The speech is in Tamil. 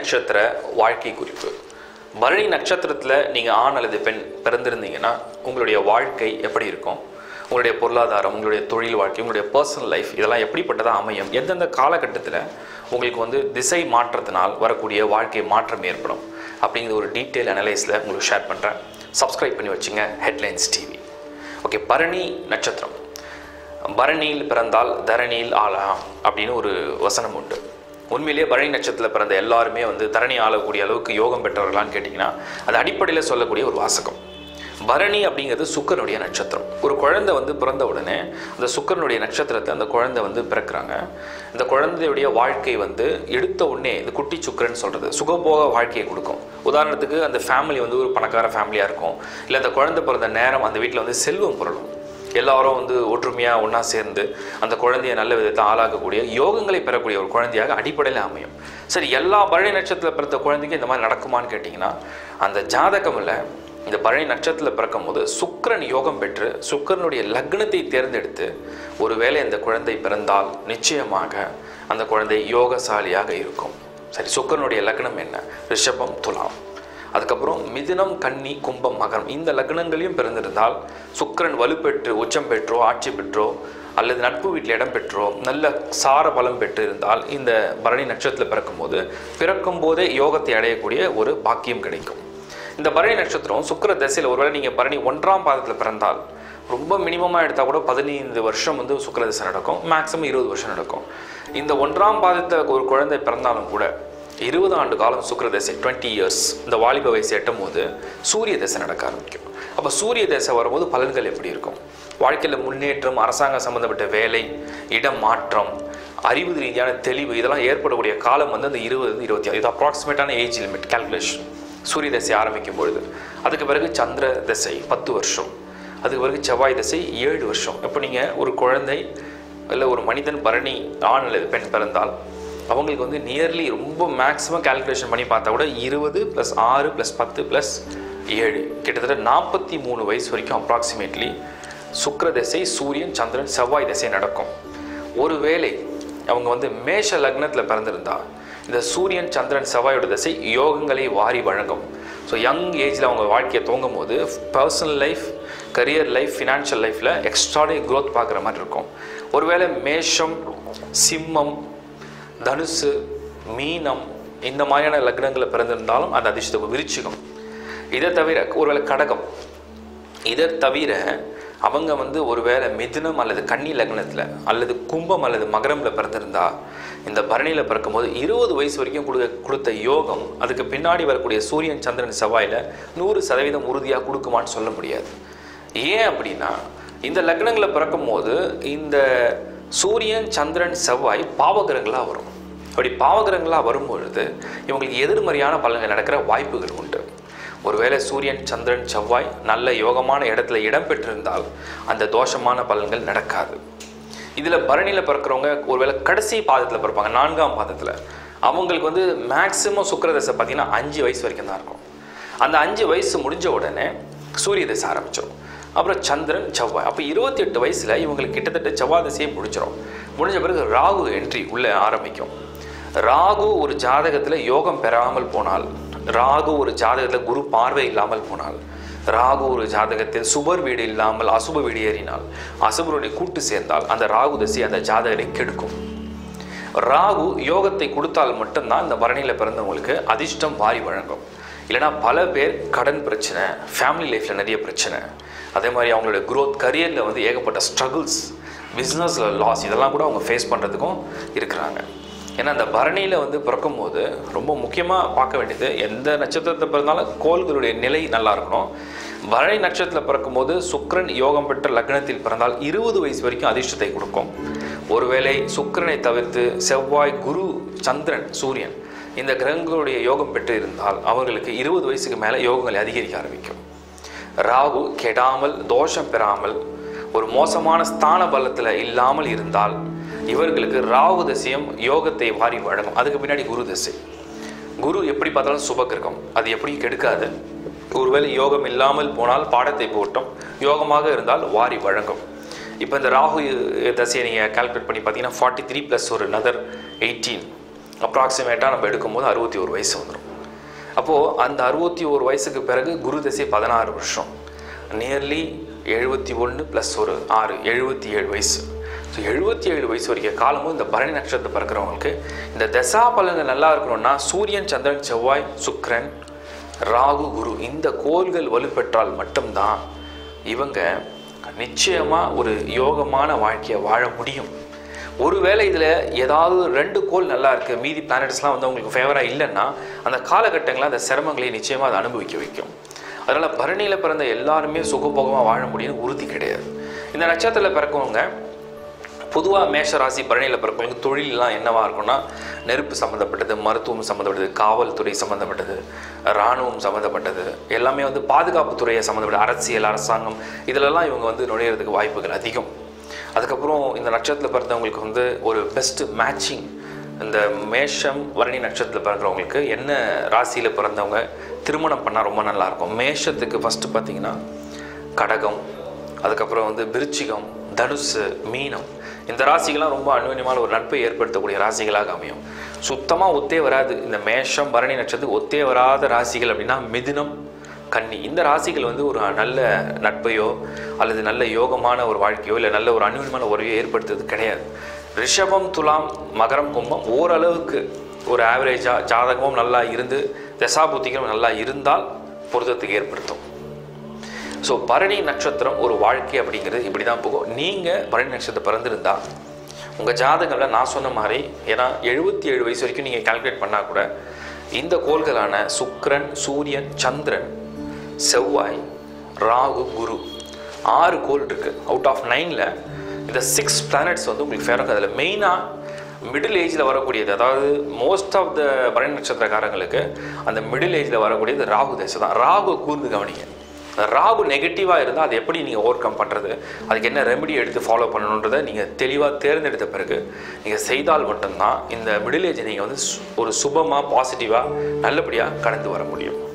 நட்சத்திர வாழ்க்கை குறிப்பு. பரணி நட்சத்திரத்தில் நீங்கள் ஆண் அல்லது பெண் பிறந்திருந்தீங்கன்னா உங்களுடைய வாழ்க்கை எப்படி இருக்கும், உங்களுடைய பொருளாதாரம், உங்களுடைய தொழில் வாழ்க்கை, உங்களுடைய பர்சனல் லைஃப் இதெல்லாம் எப்படிப்பட்டதாக அமையும், எந்தெந்த காலகட்டத்தில் உங்களுக்கு திசை மாற்றத்தினால் வரக்கூடிய வாழ்க்கை மாற்றம் ஏற்படும் அப்படிங்கிற ஒரு டீட்டெயில் அனலைஸில் உங்களுக்கு ஷேர் பண்ணுறேன். சப்ஸ்கிரைப் பண்ணி வச்சுங்க ஹெட்லைன்ஸ் டிவி. ஓகே, பரணி நட்சத்திரம். பரணியில் பிறந்தால் தரணியில் ஆளலாம் அப்படின்னு ஒரு வசனம் உண்டு. உண்மையிலேயே பரணி நட்சத்திரத்தில் பிறந்த எல்லாருமே தரணி ஆளக்கூடிய அளவுக்கு யோகம் பெற்றவர்களான்னு கேட்டிங்கன்னா அது அடிப்படையில் சொல்லக்கூடிய ஒரு வாசகம். பரணி அப்படிங்கிறது சுக்கிரனுடைய நட்சத்திரம். ஒரு குழந்தை பிறந்த உடனே அந்த சுக்கிரனுடைய நட்சத்திரத்தை அந்த குழந்தை பிறக்கிறாங்க. இந்த குழந்தையுடைய வாழ்க்கை எடுத்த உடனே இது குட்டி சுக்கிரன்னு சொல்கிறது சுகபோக வாழ்க்கையை கொடுக்கும். உதாரணத்துக்கு அந்த ஃபேமிலி ஒரு பணக்கார ஃபேமிலியாக இருக்கும், இல்லை அந்த குழந்தை பிறந்த நேரம் அந்த வீட்டில் செல்வம் பொருளும், எல்லாரும் ஒற்றுமையாக ஒன்றா சேர்ந்து அந்த குழந்தைய நல்ல விதத்தை ஆளாக்கக்கூடிய யோகங்களை பெறக்கூடிய ஒரு குழந்தையாக அடிப்படையில் அமையும். சரி, எல்லா பரணி நட்சத்திரத்தில் பிறந்த குழந்தைக்கும் இந்த மாதிரி நடக்குமான்னு கேட்டிங்கன்னா அந்த ஜாதகமில் இந்த பரணி நட்சத்திரத்தில் பிறக்கும் போது சுக்கிரன் யோகம் பெற்று சுக்கிரனுடைய லக்னத்தை தேர்ந்தெடுத்து ஒருவேளை அந்த குழந்தை பிறந்தால் நிச்சயமாக அந்த குழந்தை யோகசாலியாக இருக்கும். சரி, சுக்கிரனுடைய லக்னம் என்ன? ரிஷபம், துலாம், அதுக்கப்புறம் மிதுனம், கன்னி, கும்பம், மகரம். இந்த லக்னங்களையும் பிறந்திருந்தால் சுக்கிரன் வலுப்பெற்று உச்சம் பெற்றோ ஆட்சி பெற்றோ அல்லது நட்பு வீட்டில் இடம் பெற்றோ நல்ல சார பலம் பெற்று இருந்தால் இந்த பரணி நட்சத்திரத்தில் பிறக்கும் போதே யோகத்தை அடையக்கூடிய ஒரு பாக்கியம் கிடைக்கும். இந்த பரணி நட்சத்திரம் சுக்கிர தசையில் ஒருவேளை நீங்கள் பரணி 1ஆம் பாதத்தில் பிறந்தால் ரொம்ப மினிமமாக எடுத்தால் கூட 15 வருஷம் சுக்கிர தசை நடக்கும், மேக்ஸிமம் 20 வருஷம் நடக்கும். இந்த 1ஆம் பாதத்தில் ஒரு குழந்தை பிறந்தாலும் கூட 20 ஆண்டு காலம் சுக்கிர தசை 20 இயர்ஸ் இந்த வாலிப வயசு எட்டும் போது சூரிய தசை நடக்க ஆரம்பிக்கும். அப்போ சூரிய தசை வரும்போது பலன்கள் எப்படி இருக்கும்? வாழ்க்கையில் முன்னேற்றம், அரசாங்கம் சம்மந்தப்பட்ட வேலை, இடம் மாற்றம், அறிவு ரீதியான தெளிவு இதெல்லாம் ஏற்படக்கூடிய காலம் அந்த 20-25 இது அப்ராக்சிமேட்டான ஏஜ் லிமிட் கால்குலேஷன். சூரிய தசை ஆரம்பிக்கும் பொழுது அதுக்கு பிறகு சந்திர தசை 10 வருஷம், அதுக்கு பிறகு செவ்வாய் தசை 7 வருஷம். இப்போ நீங்கள் ஒரு குழந்தை இல்லை ஒரு மனிதன் பரணி ஆண் அல்லது பெண் பிறந்தால் அவங்களுக்கு நியர்லி ரொம்ப மேக்ஸிமம் கால்குலேஷன் பண்ணி பார்த்தா கூட 20 + 6 + 10 + 7 கிட்டத்தட்ட 43 வயசு வரைக்கும் அப்ராக்சிமேட்லி சுக்கிர தசை, சூரியன், சந்திரன், செவ்வாய் தசை நடக்கும். ஒருவேளை அவங்க மேஷ லக்னத்தில் பிறந்திருந்தா இந்த சூரியன், சந்திரன், செவ்வாயோட தசை யோகங்களை வாரி வழங்கும். ஸோ யங் ஏஜில் அவங்க வாழ்க்கையை துவங்கும் போது personal life, career life, financial லைஃப்பில் எக்ஸ்ட்ராடனரி க்ரோத் பார்க்குற மாதிரி இருக்கும். ஒருவேளை மேஷம், சிம்மம், தனுசு, மீனம் இந்த மாதிரியான லக்னங்களில் பிறந்திருந்தாலும் அந்த அதிர்ஷ்டம். விருச்சிகம், இதை தவிர ஒருவேளை கடகம், இதை தவிர அவங்க ஒருவேளை மிதுனம் அல்லது கன்னி லக்னத்தில் அல்லது கும்பம் அல்லது மகரமில் பிறந்திருந்தா இந்த பரணியில் பிறக்கும்போது 20 வயசு வரைக்கும் கொடுத்த யோகம் அதுக்கு பின்னாடி வரக்கூடிய சூரியன், சந்திரன், செவ்வாயில் 100% உறுதியாக கொடுக்குமான்னு சொல்ல முடியாது. ஏன் அப்படின்னா இந்த லக்னங்களில் பிறக்கும் போது இந்த சூரியன், சந்திரன், செவ்வாய் பாவகிரகங்களாக வரும். அப்படி பாவகிரகங்களாக வரும்பொழுது இவங்களுக்கு எதிர்மறையான பலன்கள் நடக்கிற வாய்ப்புகள் உண்டு. ஒருவேளை சூரியன், சந்திரன், செவ்வாய் நல்ல யோகமான இடத்துல இடம் பெற்றிருந்தால் அந்த தோஷமான பலன்கள் நடக்காது. இதில் பரணியில் பிறக்கிறவங்க ஒருவேளை கடைசி பாதத்தில் பிறப்பாங்க, 4ஆம் பாதத்தில். அவங்களுக்கு மேக்சிமம் சுக்கிர தசை பார்த்திங்கன்னா 5 வயசு வரைக்கும் தான் இருக்கும். அந்த 5 வயசு முடிஞ்ச உடனே சூரிய தசை ஆரம்பிச்சிடும். அப்புறம் சந்திரன், செவ்வாய். அப்போ 28 வயசில் இவங்களுக்கு கிட்டத்தட்ட செவ்வாய் தசையே முடிஞ்ச பிறகு ராகு என்ட்ரி உள்ளே ஆரம்பிக்கும். ராகு ஒரு ஜாதகத்தில் யோகம் பெறாமல் போனால், ராகு ஒரு ஜாதகத்தில் குரு பார்வை இல்லாமல் போனால், ராகு ஒரு ஜாதகத்தில் சுபர் வீடு இல்லாமல் அசுப வீடு ஏறினால், அசுபருடைய கூட்டு சேர்ந்தால் அந்த ராகு தசை அந்த ஜாதகரை கெடுக்கும். ராகு யோகத்தை கொடுத்தால் மட்டும்தான் இந்த பரணியில் பிறந்தவங்களுக்கு அதிர்ஷ்டம் வாரி வழங்கும். இல்லைனா பல பேர் கடன் பிரச்சனை, ஃபேமிலி லைஃப்பில் நிறைய பிரச்சனை, அதே மாதிரி அவங்களோட க்ரோத், கரியரில் ஏகப்பட்ட ஸ்ட்ரகிள்ஸ், பிஸ்னஸில் லாஸ் இதெல்லாம் கூட அவங்க ஃபேஸ் பண்ணுறதுக்கும் இருக்கிறாங்க. ஏன்னா அந்த பரணியில் பிறக்கும் போது ரொம்ப முக்கியமாக பார்க்க வேண்டியது எந்த நட்சத்திரத்தை பிறந்தாலும் கோள்களுடைய நிலை நல்லா இருக்கணும். பரணி நட்சத்திரத்தில் பிறக்கும் போது சுக்கிரன் யோகம் பெற்ற லக்னத்தில் பிறந்தால் 20 வயசு வரைக்கும் அதிர்ஷ்டத்தை கொடுக்கும். ஒருவேளை சுக்கிரனை தவிர்த்து செவ்வாய், குரு, சந்திரன், சூரியன் இந்த கிரகங்களுடைய யோகம் பெற்று இருந்தால் அவர்களுக்கு 20 வயசுக்கு மேலே யோகங்களை அதிகரிக்க ஆரம்பிக்கும். ராகு கெடாமல், தோஷம் பெறாமல், ஒரு மோசமான ஸ்தான பலத்தில் இல்லாமல் இருந்தால் இவர்களுக்கு ராகு தசையும் யோகத்தை வாரி வழங்கும். அதுக்கு பின்னாடி குரு தசை. குரு எப்படி பார்த்தாலும் சுப கிரகம், அது எப்படியும் கெடுக்காது. ஒருவேளை யோகம் இல்லாமல் போனால் பாடத்தை போட்டும், யோகமாக இருந்தால் வாரி வழங்கும். இப்போ இந்த ராகு தசையை நீங்கள் கால்குலேட் பண்ணி பார்த்தீங்கன்னா 43 + ஒரு another 18 அப்ராக்சிமேட்டாக நம்ம எடுக்கும்போது 61 வயசு வந்துடும். அப்போது அந்த 61 வயசுக்கு பிறகு குரு தசை 16 வருஷம், நியர்லி 71 + ஒரு 6 77 வயசு. ஸோ 77 வயசு வரைக்கும் காலமும் இந்த பரணி நட்சத்திரத்தை பிறக்கிறவங்களுக்கு இந்த தசா பலன்கள் நல்லா இருக்கணும்னா சூரியன், சந்திரன், செவ்வாய், சுக்கிரன், ராகு, குரு இந்த கோள்கள் வலுப்பெற்றால் மட்டும்தான் இவங்க நிச்சயமாக ஒரு யோகமான வாழ்க்கையை வாழ முடியும். ஒருவேளை இதில் ஏதாவது 2 கோள் நல்லா இருக்குது, மீதி பிளானட்ஸ்லாம் வந்து அவங்களுக்கு ஃபேவராக இல்லைன்னா அந்த காலகட்டங்களில் அந்த சிரமங்களை நிச்சயமாக அதை அனுபவிக்க வைக்கும். அதனால் பரணியில் பிறந்த எல்லாருமே சுகபோகமாக வாழ முடியும்னு உறுதி கிடையாது. இந்த நட்சத்திரத்தில் பிறக்கவங்க பொதுவாக மேஷ ராசி பரணியில் பிறக்கவங்களுக்கு தொழிலெலாம் என்னவாக இருக்கும்னா நெருப்பு சம்மந்தப்பட்டது, மருத்துவம் சம்மந்தப்பட்டது, காவல்துறை சம்மந்தப்பட்டது, இராணுவம் சம்மந்தப்பட்டது, எல்லாமே வந்து பாதுகாப்பு துறையை சம்மந்தப்பட்டது, அரசியல், அரசாங்கம் இதிலெல்லாம் இவங்க வந்து நுழையிறதுக்கு வாய்ப்புகள் அதிகம். அதுக்கப்புறம் இந்த நட்சத்திரத்தில் பிறந்தவங்களுக்கு வந்து ஒரு பெஸ்ட்டு மேட்சிங் இந்த மேஷம் பரணி நட்சத்திரத்தில் பிறக்கிறவங்களுக்கு என்ன ராசியில் பிறந்தவங்க திருமணம் பண்ணால் ரொம்ப நல்லாயிருக்கும். மேஷத்துக்கு ஃபஸ்ட்டு பார்த்திங்கன்னா கடகம், அதுக்கப்புறம் வந்து விருச்சிகம், தனுசு, மீனம் இந்த ராசிகள்லாம் ரொம்ப அந்யோன்யமான ஒரு நட்பை ஏற்படுத்தக்கூடிய ராசிகளாக அமையும். சுத்தமாக ஒத்தே வராது இந்த மேஷம் பரணி நட்சத்திரத்துக்கு ஒத்தே வராத ராசிகள் அப்படின்னா மிதுனம், கன்னி இந்த ராசிகள் வந்து ஒரு நல்ல நட்பையோ அல்லது நல்ல யோகமான ஒரு வாழ்க்கையோ இல்லை நல்ல ஒரு அந்யோன்யமான உறவையோ ஏற்படுத்துறது கிடையாது. ரிஷபம், துலாம், மகரம், கும்பம் ஓரளவுக்கு ஒரு ஆவரேஜாக ஜாதகமும் நல்லா இருந்து தசாபுத்திகளும் நல்லா இருந்தால் பொருத்தத்துக்கு ஏற்படுத்தும். ஸோ பரணி நட்சத்திரம் ஒரு வாழ்க்கை அப்படிங்கிறது இப்படி தான் போகும். நீங்கள் பரணி நட்சத்திரம் பிறந்திருந்தா உங்கள் ஜாதகங்களில் நான் சொன்ன மாதிரி, ஏன்னா 77 வயசு வரைக்கும் நீங்கள் கால்குலேட் பண்ணால் கூட இந்த கோள்களான சுக்கிரன், சூரியன், சந்திரன், செவ்வாய், ராகு, குரு 6 கோள் இருக்குது. அவுட் ஆஃப் 9ல் இந்த 6 பிளானட்ஸ் வந்து உங்களுக்கு ஃபேவராக. அதில் மெயினாக மிடில் ஏஜில் வரக்கூடியது, அதாவது மோஸ்ட் ஆஃப் த பரணி நட்சத்திரக்காரங்களுக்கு அந்த மிடில் ஏஜில் வரக்கூடியது ராகு தேசம் தான். ராகு கூர்ந்து கவனிங்க. ராகு நெகட்டிவாக இருந்தால் அதை எப்படி நீங்கள் ஓவர் கம் பண்ணுறது, அதுக்கு என்ன ரெமெடி எடுத்து ஃபாலோ பண்ணணுன்றதை நீங்கள் தெளிவாக தேர்ந்தெடுத்த பிறகு நீங்கள் செய்தால் மட்டும்தான் இந்த மிடில் ஏஜை நீங்கள் வந்து ஒரு சுபமாக பாசிட்டிவாக நல்லபடியாக கடந்து வர முடியும்.